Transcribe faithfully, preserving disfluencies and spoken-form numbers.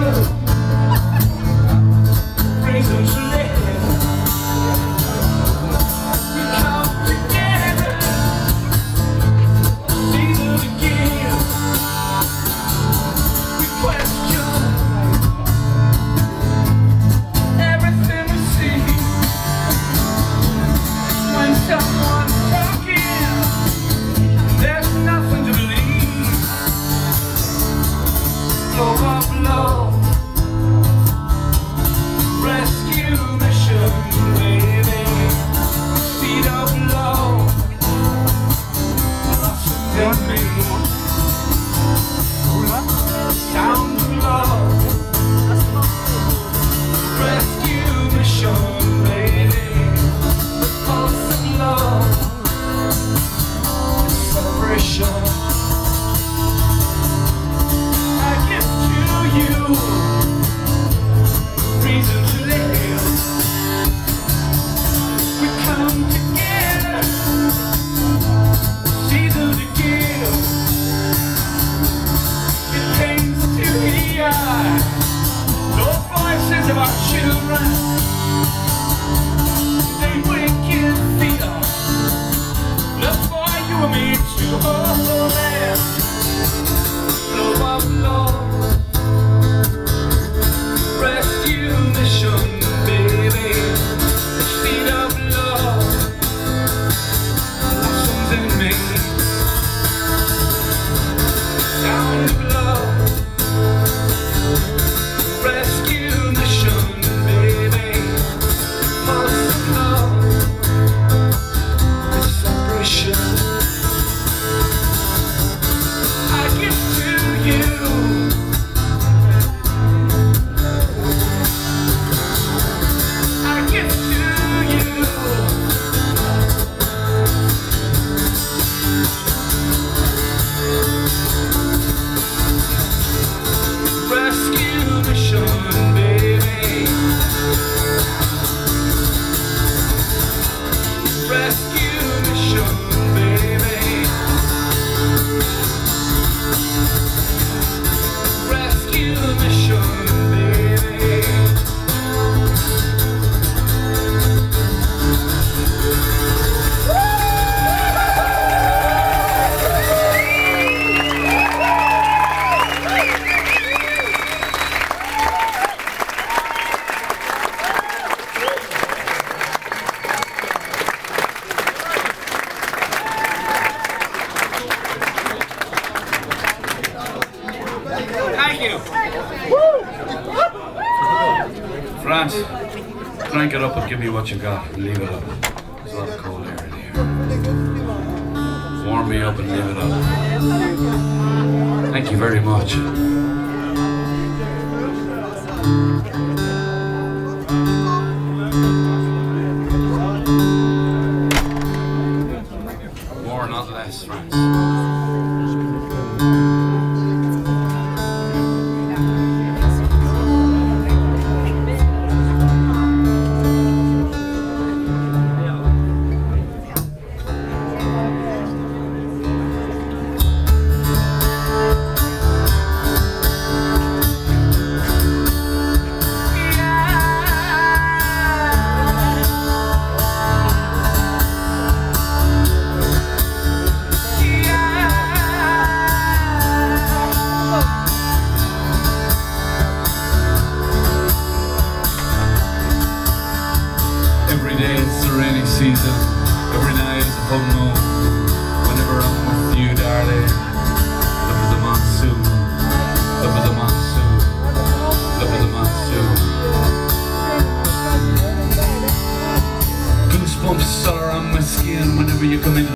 France, crank it up and give me what you got and leave it up. There's a lot of cold air in here. Warm me up and leave it up. Thank you very much. More, not less, France. Season. Every night is a pub moon. Whenever I'm with you, darling. Love is a monsoon. Love is a monsoon. Love is a monsoon. Goosebumps are on my skin whenever you come in.